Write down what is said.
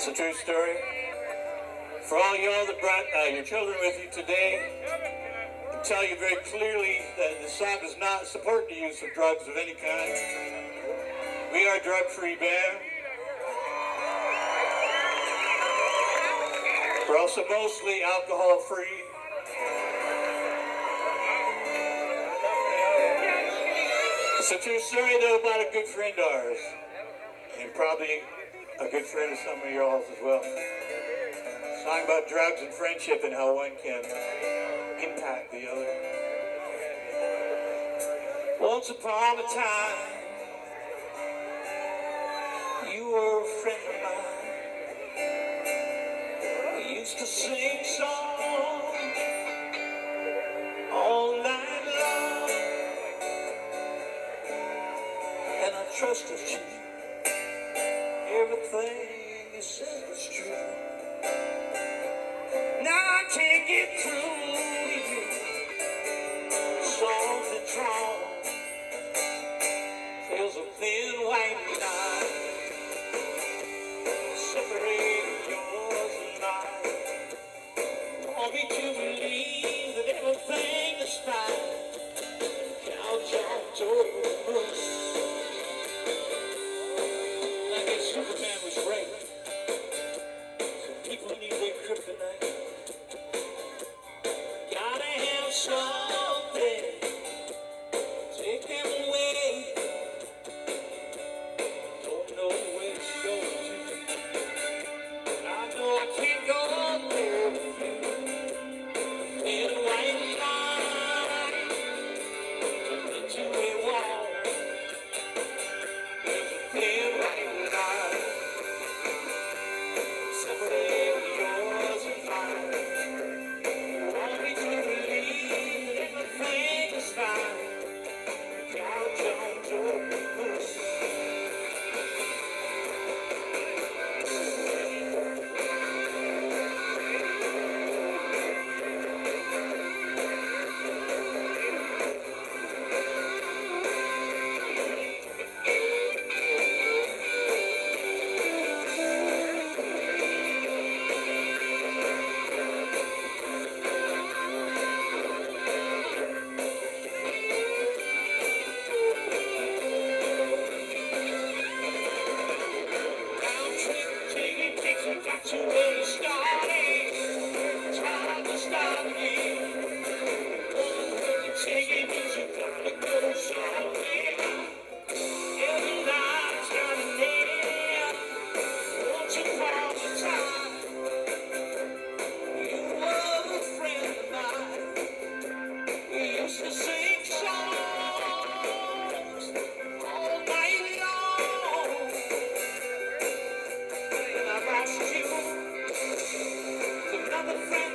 It's a true story. For all y'all that brought your children with you today, I can tell you very clearly that the song does not support the use of drugs of any kind. We are drug-free band. We're also mostly alcohol-free. It's a true story, though, about a good friend of ours, and probably a good friend of some of y'all's as well. A song about drugs and friendship and how one can impact the other. Once upon a time, you were a friend of mine. We used to sing songs all night long, and I trusted you. Everything you said was true. Now I can't get through you. Something's wrong. There's a thin white line separating yours and mine. Want me to believe that everything is fine. Count your toes. Superman was great. Some people need their kryptonite. Gotta have something. Take them away. Don't know where it's going to. I know I can't go there with you. In a white line into a wall. There's a thin white line. Separate yours and mine. Want me to believe everything is fine. Count your toes. Got to where you started. It's hard to start again. Take it easy, gotta go somewhere. Every life's got an end. Once upon a time, you were a friend of mine. We used to sing songs all night long. And I lost you. Another friend